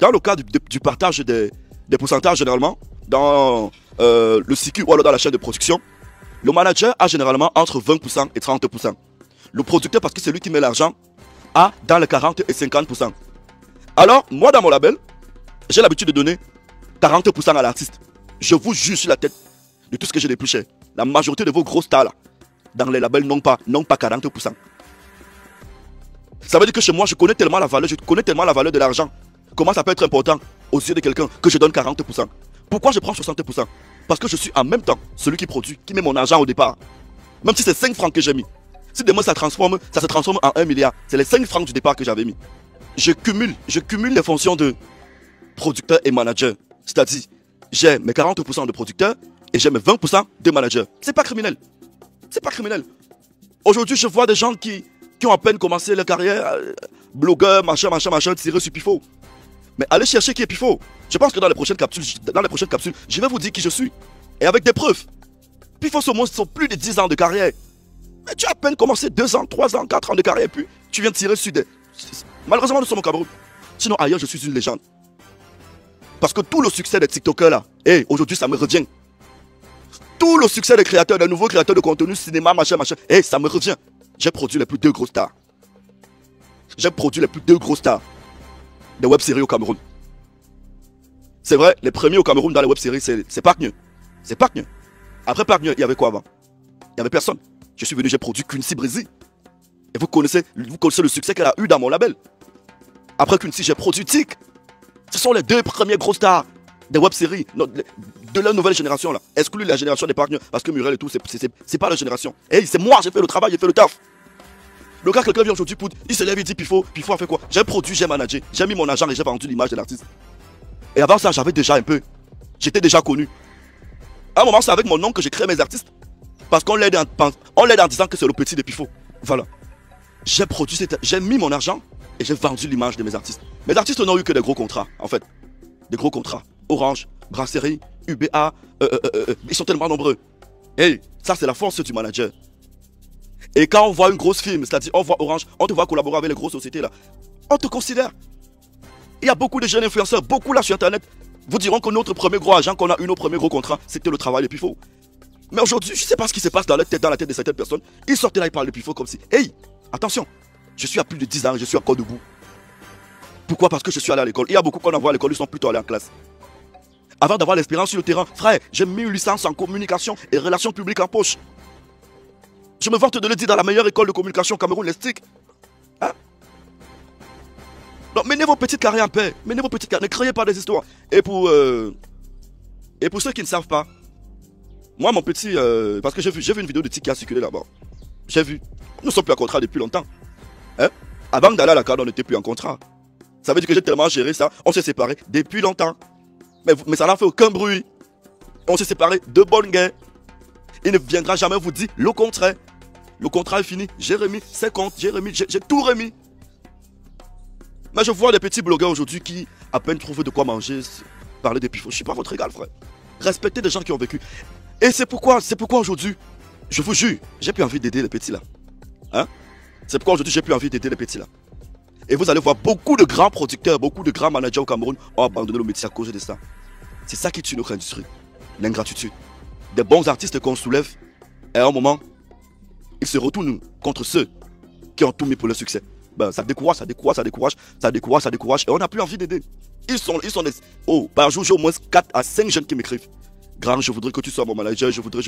dans le cas du partage des pourcentages, généralement, dans le CQ ou alors dans la chaîne de production, le manager a généralement entre 20% et 30%. Le producteur, parce que c'est lui qui met l'argent, a dans les 40 et 50%. Alors, moi, dans mon label, j'ai l'habitude de donner 40% à l'artiste. Je vous jure sur la tête de tout ce que j'ai de plus cher. La majorité de vos gros stars, là, dans les labels, n'ont pas 40%. Ça veut dire que chez moi, je connais tellement la valeur de l'argent. Comment ça peut être important aux yeux de quelqu'un que je donne 40%. Pourquoi je prends 60%? Parce que je suis en même temps celui qui produit, qui met mon argent au départ. Même si c'est 5 francs que j'ai mis. Si demain ça se transforme en 1 milliard, c'est les 5 francs du départ que j'avais mis. Je cumule les fonctions de producteur et manager. C'est-à-dire, j'ai mes 40% de producteur et j'ai mes 20% de manager. C'est pas criminel. C'est pas criminel. Aujourd'hui, je vois des gens qui ont à peine commencé leur carrière, blogueurs, machin, tirés sur Pifo. Mais allez chercher qui est Pifo. Je pense que dans les prochaines capsules, je vais vous dire qui je suis. Et avec des preuves. Pifo, ce moins, sont plus de 10 ans de carrière. Mais tu as à peine commencé 2 ans, 3 ans, 4 ans de carrière, et puis tu viens tirer sur des... Malheureusement, nous sommes au Cameroun. Sinon, ailleurs, je suis une légende. Parce que tout le succès des TikTokers là, aujourd'hui, ça me revient. Tout le succès des créateurs, des nouveaux créateurs de contenu, cinéma, machin, ça me revient. J'ai produit les plus 2 gros stars. J'ai produit les plus 2 gros stars des web-séries au Cameroun. C'est vrai, les premiers au Cameroun dans les web-séries, c'est Parkneux. C'est Parkneux. Après Parkneux, il y avait quoi avant? Il n'y avait personne. Je suis venu, j'ai produit Quincy Brésil. Et vous connaissez le succès qu'elle a eu dans mon label. Après Quincy, j'ai produit Tic. Ce sont les 2 premiers gros stars des web-séries de la nouvelle génération là. Exclu la génération des Parkneux, parce que Muriel et tout, c'est pas la génération. C'est moi, j'ai fait le travail, j'ai fait le taf. Le gars, quelqu'un vient aujourd'hui pour... Il se lève, il dit Pifo a fait quoi? J'ai produit, j'ai managé, j'ai mis mon argent et j'ai vendu l'image de l'artiste. Et avant ça, j'avais déjà un peu. J'étais déjà connu. À un moment, c'est avec mon nom que j'ai créé mes artistes. Parce qu'on l'aide en disant que c'est le petit de Pifo. Voilà. J'ai produit, j'ai mis mon argent et j'ai vendu l'image de mes artistes. Mes artistes n'ont eu que des gros contrats, en fait. Des gros contrats. Orange, Brasserie, UBA, ils sont tellement nombreux. Ça c'est la force du manager. Et quand on voit une grosse firme, c'est-à-dire on voit Orange, on te voit collaborer avec les grosses sociétés là, on te considère. Il y a beaucoup de jeunes influenceurs, beaucoup là sur internet, vous diront que notre premier gros agent, qu'on a eu nos premiers gros contrats, c'était le travail de Pifo. Mais aujourd'hui, je ne sais pas ce qui se passe dans la tête de certaines personnes. Ils sortent là, ils parlent de Pifo comme si, attention, je suis à plus de 10 ans, je suis encore debout. Pourquoi? Parce que je suis allé à l'école. Il y a beaucoup qu'on envoie à l'école, ils sont plutôt allés en classe. Avant d'avoir l'expérience sur le terrain, frère, j'ai mis une licence en communication et relations publiques en poche. Je me vante de le dire dans la meilleure école de communication au Cameroun, les STIC. Hein? Donc menez vos petites carrières en paix. Menez vos petites carrières, ne créez pas des histoires. Et pour ceux qui ne savent pas, moi mon petit, parce que j'ai vu une vidéo de TIC qui a circulé là-bas. J'ai vu, nous ne sommes plus en contrat depuis longtemps. Hein? Avant d'aller à la CAD, on n'était plus en contrat. Ça veut dire que j'ai tellement géré ça, on s'est séparés depuis longtemps. Mais ça n'a fait aucun bruit. On s'est séparés de bonne guerre. Il ne viendra jamais vous dire le contraire. Le contrat est fini, j'ai remis ses comptes, j'ai tout remis. Mais je vois des petits blogueurs aujourd'hui qui à peine trouvent de quoi manger, parler de Pifo. Je ne suis pas votre égal, frère. Respectez les gens qui ont vécu. Et c'est pourquoi aujourd'hui, je vous jure, j'ai plus envie d'aider les petits là. Hein? C'est pourquoi aujourd'hui, j'ai plus envie d'aider les petits là. Et vous allez voir beaucoup de grands producteurs, beaucoup de grands managers au Cameroun ont abandonné le métier à cause de ça. C'est ça qui tue notre industrie. L'ingratitude. Des bons artistes qu'on soulève, et à un moment, ils se retournent contre ceux qui ont tout mis pour le succès. Ça décourage, et on n'a plus envie d'aider. Ils sont des... par jour, j'ai au moins 4 à 5 jeunes qui m'écrivent. Grand, je voudrais que tu sois mon manager, je voudrais...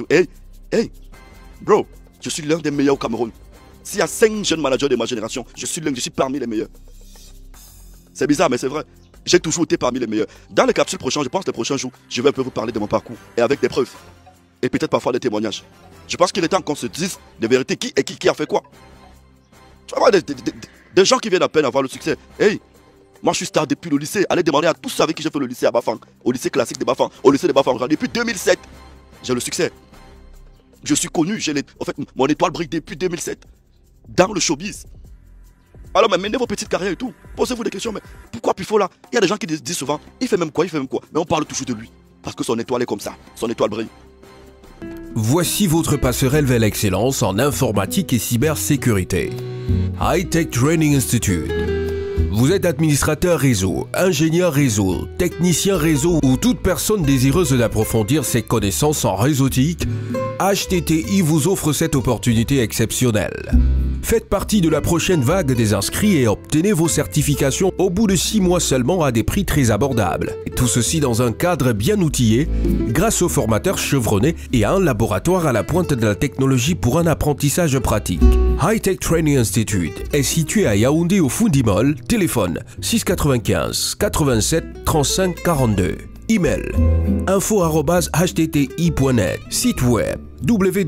Bro, je suis l'un des meilleurs au Cameroun. S'il y a 5 jeunes managers de ma génération, je suis parmi les meilleurs. C'est bizarre, mais c'est vrai. J'ai toujours été parmi les meilleurs. Dans les capsules prochaines, je pense les prochains jours, je vais un peu vous parler de mon parcours. Et avec des preuves. Et peut-être parfois des témoignages. Je pense qu'il est temps qu'on se dise des vérités. Qui a fait quoi? Tu vas voir des gens qui viennent à peine avoir le succès. Moi je suis star depuis le lycée. Allez demander à tous ceux avec qui j'ai fait le lycée à Bafang. Au lycée classique de Bafang. Au lycée de Bafang. Depuis 2007, j'ai le succès. Je suis connu. En fait, mon étoile brille depuis 2007. Dans le showbiz. Alors, mais menez vos petites carrières et tout. Posez-vous des questions. Mais pourquoi Pifo là? Il y a des gens qui disent souvent, il fait même quoi? Mais on parle toujours de lui. Parce que son étoile est comme ça. Son étoile brille. Voici votre passerelle vers l'excellence en informatique et cybersécurité. High Tech Training Institute. Vous êtes administrateur réseau, ingénieur réseau, technicien réseau ou toute personne désireuse d'approfondir ses connaissances en réseautique, HTTI vous offre cette opportunité exceptionnelle. Faites partie de la prochaine vague des inscrits et obtenez vos certifications au bout de 6 mois seulement à des prix très abordables. Et tout ceci dans un cadre bien outillé, grâce aux formateurs chevronnés et à un laboratoire à la pointe de la technologie pour un apprentissage pratique. High Tech Training Institute est situé à Yaoundé au Fundimol, téléphone 695 87 35 42. Email info@htti.net. Site web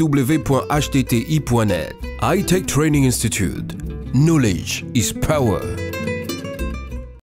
www.htti.net. High Tech Training Institute. Knowledge is power.